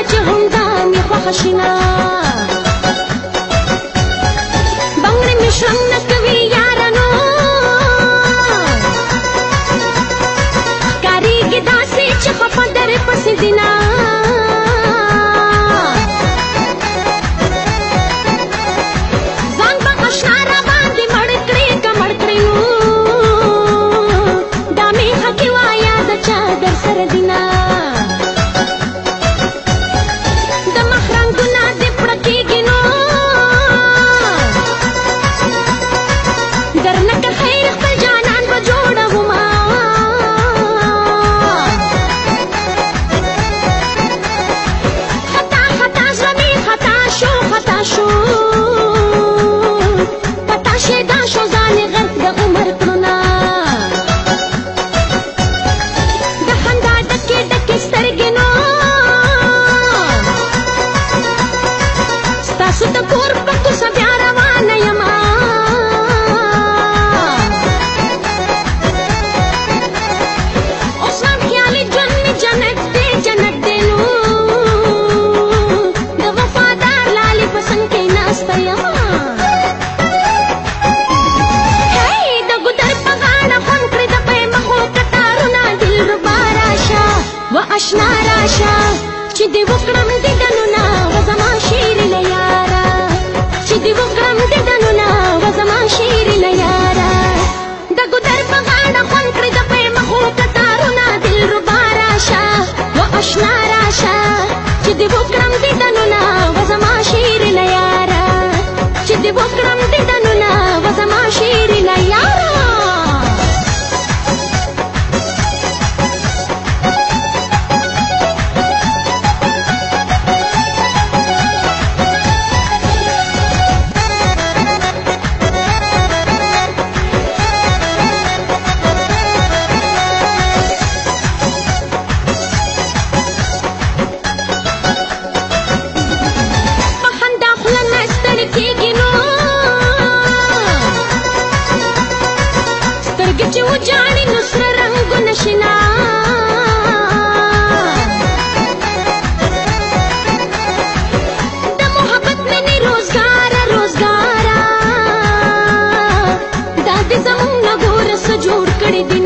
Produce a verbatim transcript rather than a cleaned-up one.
چې همدا مې خوښه شینه بنګړې مې شرنګ نه کوي یارانو ښکارېږي داسې چې خفه درې پسې دینه ځان به اشنا را باندې مړ کړې که مړ کړې نو دا مې حقې وایه د چا در سره دینه د مخ رنګونه دې پړه کېږي نو درنه که خیر خپل جانان به جوړومه خطا خطا زړه مې خطا شو خطا شو پتا شیدا شو ځان یې غرق د عمر کړونه د خندا ډکې ډکې سترګې نو ستاسو د کور په کوڅه بیا روانه یمه اوس هم خیالي ژوند مې جنت دی جنت دی نو د وفادار لالي په څنګ کې ناسته یمه هی د ګودر په غاړه خوند کړې د پیمخو کتارونه دلربا راشه و اشنا راشه چې دې وکړم دیدنونه و زما شیرینه یاره چې دې وکړم دیدنونه و زما شیرینه یاره د ګودر په غاړه خوند کړې د پیمخو کتارونه دلربا راشه و اشنا راشه چې دې وکړم دیدنونه و زما شیرینه یاره چې دې وکړم دیدنونه و زما شیرینه یاره په خندا خوله نه ستړې کېږي نو سترګې چې وجاړي نو سره رنګونه شنه د محبت مینې روزګاره روزګاره دا دې زمونږ نه ګوره څه جوړ کړي دي